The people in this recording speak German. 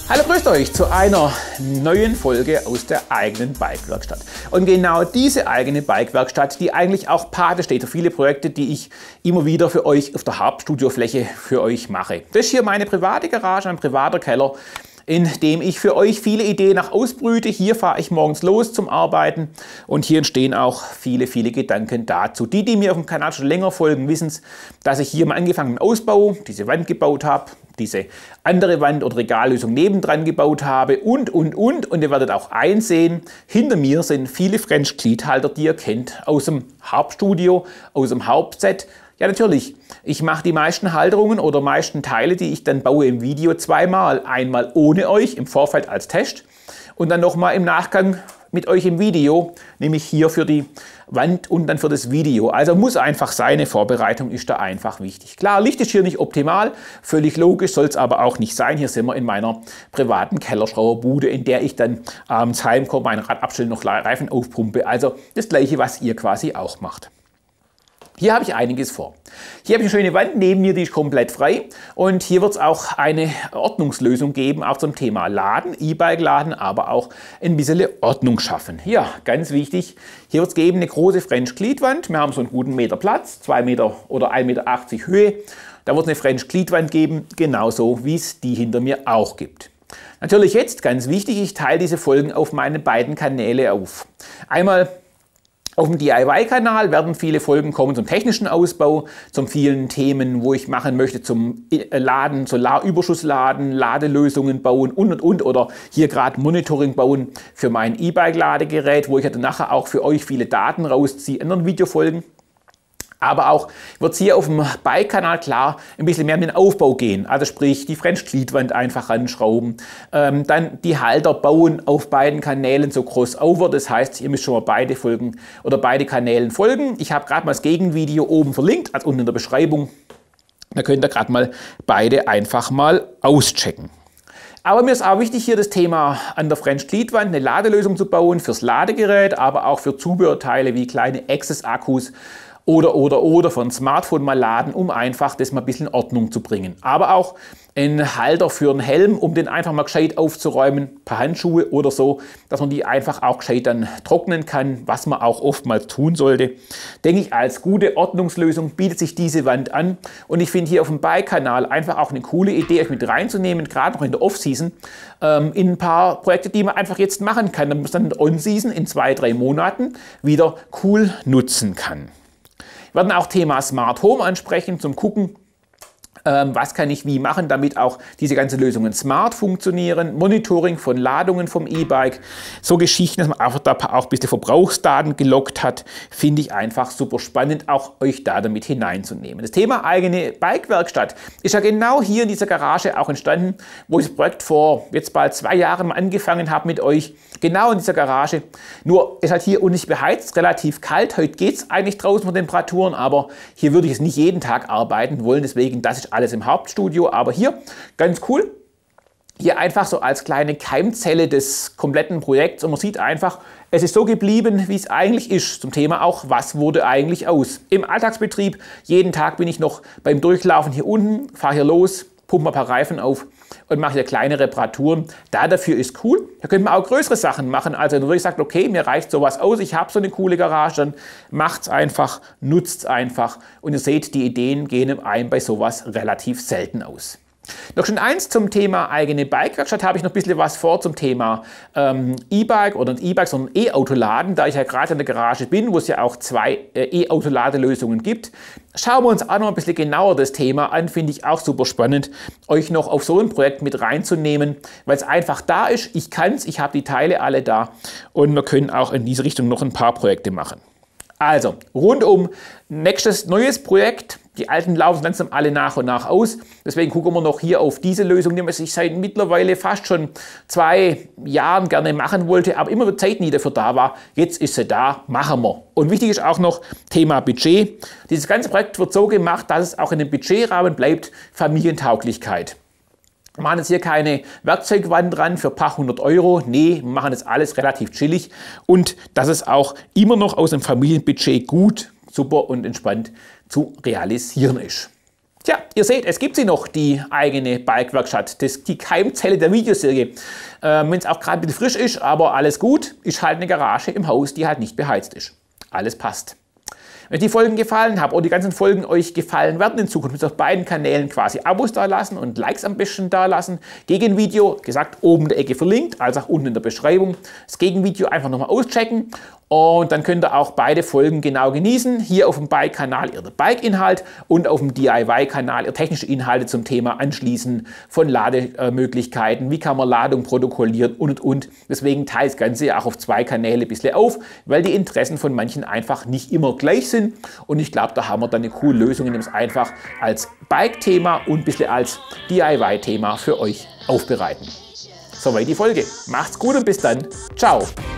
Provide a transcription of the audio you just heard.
Hallo, grüßt euch zu einer neuen Folge aus der eigenen Bikewerkstatt. Und genau diese eigene Bikewerkstatt, die eigentlich auch Pate steht für viele Projekte, die ich immer wieder für euch auf der Hauptstudiofläche für euch mache. Das ist hier meine private Garage, ein privater Keller, in dem ich für euch viele Ideen nach ausbrüte. Hier fahre ich morgens los zum Arbeiten und hier entstehen auch viele Gedanken dazu. Die mir auf dem Kanal schon länger folgen, wissen, dass ich hier mal angefangen mit dem Ausbau, diese Wand gebaut habe, diese andere Wand- oder Regallösung nebendran gebaut habe und ihr werdet auch einsehen, hinter mir sind viele French Gliedhalter, die ihr kennt aus dem Hauptstudio, aus dem Hauptset. Ja, natürlich, ich mache die meisten Halterungen oder meisten Teile, die ich dann baue im Video zweimal. Einmal ohne euch im Vorfeld als Test und dann nochmal im Nachgang mit euch im Video, nämlich hier für die Wand und dann für das Video. Also muss einfach sein, eine Vorbereitung ist da einfach wichtig. Klar, Licht ist hier nicht optimal, völlig logisch, soll es aber auch nicht sein. Hier sind wir in meiner privaten Kellerschrauberbude, in der ich dann abends heimkomme, mein Rad abstelle, noch Reifen aufpumpe. Also das gleiche, was ihr quasi auch macht. Hier habe ich einiges vor. Hier habe ich eine schöne Wand neben mir, die ist komplett frei. Und hier wird es auch eine Ordnungslösung geben, auch zum Thema Laden, E-Bike laden, aber auch ein bisschen Ordnung schaffen. Ja, ganz wichtig, hier wird es geben eine große French Gliedwand. Wir haben so einen guten Meter Platz, 2 Meter oder 1,80 Meter Höhe. Da wird es eine French Gliedwand geben, genauso wie es die hinter mir auch gibt. Natürlich jetzt, ganz wichtig, ich teile diese Folgen auf meine beiden Kanäle auf. Einmal auf dem DIY-Kanal werden viele Folgen kommen zum technischen Ausbau, zum vielen Themen, wo ich machen möchte, zum Laden, Solarüberschussladen, Ladelösungen bauen und. Oder hier gerade Monitoring bauen für mein E-Bike-Ladegerät, wo ich dann nachher auch für euch viele Daten rausziehe, in anderen Videofolgen. Aber auch wird es hier auf dem Bike-Kanal klar ein bisschen mehr um den Aufbau gehen. Also sprich, die French Gliedwand einfach ranschrauben. Dann die Halter bauen auf beiden Kanälen so crossover. Das heißt, ihr müsst schon mal beide Folgen oder beide Kanälen folgen. Ich habe gerade mal das Gegenvideo oben verlinkt, also unten in der Beschreibung. Da könnt ihr gerade mal beide einfach mal auschecken. Aber mir ist auch wichtig, hier das Thema an der French Gliedwand eine Ladelösung zu bauen fürs Ladegerät, aber auch für Zubehörteile wie kleine Access-Akkus oder von Smartphone mal laden, um einfach das mal ein bisschen in Ordnung zu bringen. Aber auch ein Halter für einen Helm, um den einfach mal gescheit aufzuräumen, ein paar Handschuhe oder so, dass man die einfach auch gescheit dann trocknen kann, was man auch oftmals tun sollte. Denke ich, als gute Ordnungslösung bietet sich diese Wand an und ich finde hier auf dem Bike-Kanal einfach auch eine coole Idee, euch mit reinzunehmen, gerade noch in der Off-Season, in ein paar Projekte, die man einfach jetzt machen kann, damit man es dann in der On-Season in 2-3 Monaten wieder cool nutzen kann. Wir werden auch Thema Smart Home ansprechen, zum Gucken, was kann ich wie machen, damit auch diese ganzen Lösungen smart funktionieren. Monitoring von Ladungen vom E-Bike, so Geschichten, dass man einfach da auch ein bisschen Verbrauchsdaten gelockt hat, finde ich einfach super spannend, auch euch da damit hineinzunehmen. Das Thema eigene Bikewerkstatt ist ja genau hier in dieser Garage auch entstanden, wo ich das Projekt vor jetzt bald 2 Jahren mal angefangen habe mit euch, genau in dieser Garage. Nur ist halt hier unten nicht beheizt, relativ kalt. Heute geht es eigentlich draußen von Temperaturen, aber hier würde ich es nicht jeden Tag arbeiten wollen, deswegen das ist alles im Hauptstudio, aber hier ganz cool. Hier einfach so als kleine Keimzelle des kompletten Projekts und man sieht einfach, es ist so geblieben, wie es eigentlich ist. Zum Thema auch, was wurde eigentlich aus. Im Alltagsbetrieb, jeden Tag bin ich noch beim Durchlaufen hier unten, fahre hier los, pumpe ein paar Reifen auf und mache hier kleine Reparaturen. Dafür ist cool. Da können wir auch größere Sachen machen. Also wenn ihr wirklich sagt, okay, mir reicht sowas aus, ich habe so eine coole Garage, dann macht es einfach, nutzt es einfach. Und ihr seht, die Ideen gehen einem bei sowas relativ selten aus. Noch schon eins zum Thema eigene Bikewerkstatt, habe ich noch ein bisschen was vor zum Thema E-Bike oder nicht E-Bike, sondern E-Autoladen, da ich ja gerade in der Garage bin, wo es ja auch 2 E-Autoladelösungen gibt. Schauen wir uns auch noch ein bisschen genauer das Thema an, finde ich auch super spannend, euch noch auf so ein Projekt mit reinzunehmen, weil es einfach da ist, ich kann es, ich habe die Teile alle da und wir können auch in diese Richtung noch ein paar Projekte machen. Also, rundum nächstes neues Projekt. Die alten laufen langsam alle nach und nach aus. Deswegen gucken wir noch hier auf diese Lösung, die man sich seit mittlerweile fast schon 2 Jahren gerne machen wollte, aber immer die Zeit nie dafür da war. Jetzt ist sie da, machen wir. Und wichtig ist auch noch Thema Budget. Dieses ganze Projekt wird so gemacht, dass es auch in dem Budgetrahmen bleibt, Familientauglichkeit. Wir machen jetzt hier keine Werkzeugwand dran für ein paar 100 Euro. Nee, wir machen das alles relativ chillig und dass es auch immer noch aus dem Familienbudget gut, super und entspannt zu realisieren ist. Tja, ihr seht, es gibt sie noch, die eigene Bike-Werkstatt, die Keimzelle der Videoserie. Wenn es auch gerade ein bisschen frisch ist, aber alles gut, ist halt eine Garage im Haus, die halt nicht beheizt ist. Alles passt. Wenn euch die Folgen gefallen haben oder die ganzen Folgen euch gefallen werden in Zukunft, müsst ihr auf beiden Kanälen quasi Abos da lassen und Likes am besten da lassen. Gegenvideo, gesagt, oben in der Ecke verlinkt, als auch unten in der Beschreibung. Das Gegenvideo einfach nochmal auschecken und dann könnt ihr auch beide Folgen genau genießen. Hier auf dem Bike-Kanal ihr Bike-Inhalt und auf dem DIY-Kanal ihr technische Inhalte zum Thema Anschließen von Lademöglichkeiten, wie kann man Ladung protokollieren und. Deswegen teile ich das Ganze auch auf zwei Kanäle ein bisschen auf, weil die Interessen von manchen einfach nicht immer gleich sind. Und ich glaube, da haben wir dann eine coole Lösung, indem es einfach als Bike-Thema und ein bisschen als DIY-Thema für euch aufbereiten. Soweit die Folge. Macht's gut und bis dann. Ciao.